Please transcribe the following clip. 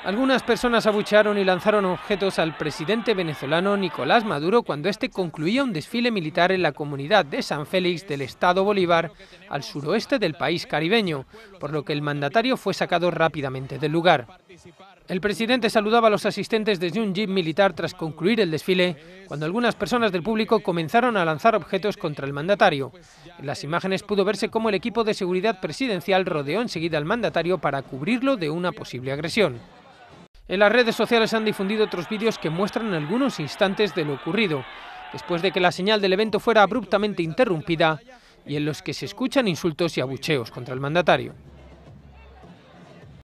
Algunas personas abuchearon y lanzaron objetos al presidente venezolano Nicolás Maduro cuando este concluía un desfile militar en la comunidad de San Félix del estado Bolívar, al suroeste del país caribeño, por lo que el mandatario fue sacado rápidamente del lugar. El presidente saludaba a los asistentes desde un jeep militar tras concluir el desfile, cuando algunas personas del público comenzaron a lanzar objetos contra el mandatario. En las imágenes pudo verse cómo el equipo de seguridad presidencial rodeó enseguida al mandatario para cubrirlo de una posible agresión. En las redes sociales han difundido otros vídeos que muestran algunos instantes de lo ocurrido, después de que la señal del evento fuera abruptamente interrumpida y en los que se escuchan insultos y abucheos contra el mandatario.